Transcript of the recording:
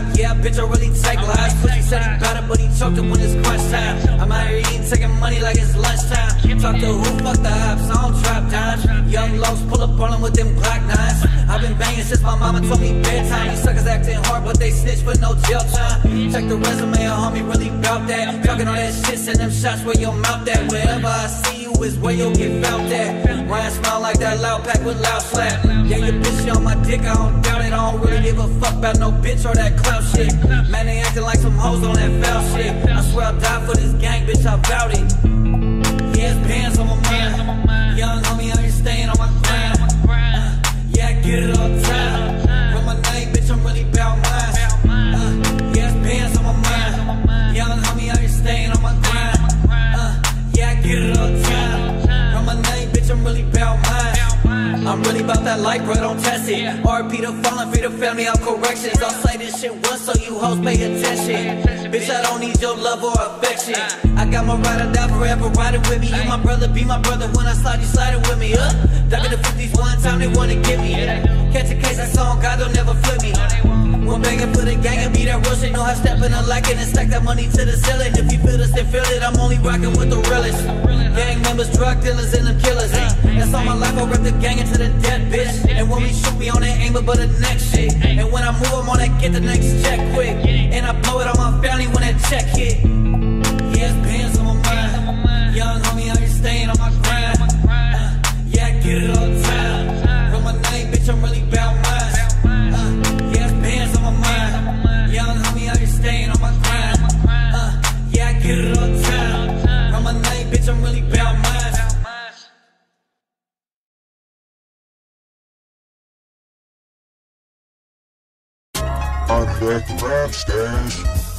vibe. Yeah, bitch, I really take lives. Pussy said he bout it, but he choked it when it's crunch time. I'm out here eating, taking money like it's lunchtime. Talk to who, fuck the ops, I don't drop dimes. Young lows pull up on him with them Glock 9s. I've been banging since my mama told me bedtime. These suckers acting hard, but they snitch for no jail time. Check the resume, a homie really bout that. Talking all that shit, send them shots where your mouth at. Wherever I see you is where you'll get found at. Ryan smile like that loud pack with loud slap. Yeah, your bitch, she on my dick, I don't doubt it. I don't really give a fuck about no bitch or that clout shit. Man, they acting like some hoes on that foul shit. I swear I'll die for this gang, bitch, I vowed it. Yeah, it's bands on my mind. Young homie out here staying on my grind. Yeah, I get it all the time. Run my name, bitch, I'm really bout mine. Yeah, it's bands on my mind. Young homie out here staying on my grind. Yeah, I get it all the time. Run my name, bitch, I'm really bout mine. I'm really about that life, bro, don't test it. RP to fallen, free to family, out corrections. I'll say this shit once so you hoes pay attention. Bitch, I don't need your love or affection. I got my ride or die forever riding with me. You my brother, be my brother. When I slide, you sliding with me. Duck in the 50s one time, they wanna get me. Catch a case, that song, God don't never flip me. One banging for the gang and be that real shit. Know how stepping and lacking and stack that money to the ceiling. If you feel this, then feel it. I'm only rocking with the realest. Gang members, drug dealers, and them killers. That's all my life, I rep the gang into the dead, bitch. And when we shoot, we on that aim but the next shit. And when I move, I'm on that get the next check quick. And I blow it on my family when that check hit. Yeah, it's bands on my mind. Young homie out here staying on my grind. Yeah, I get it all the time. Run my name, bitch, I'm really bout mine. Yeah, it's bands on my mind. Young homie out here staying on my grind. Yeah, I get it all the time. Run my name, bitch, I'm really bout mine. I'm the TheRapStash.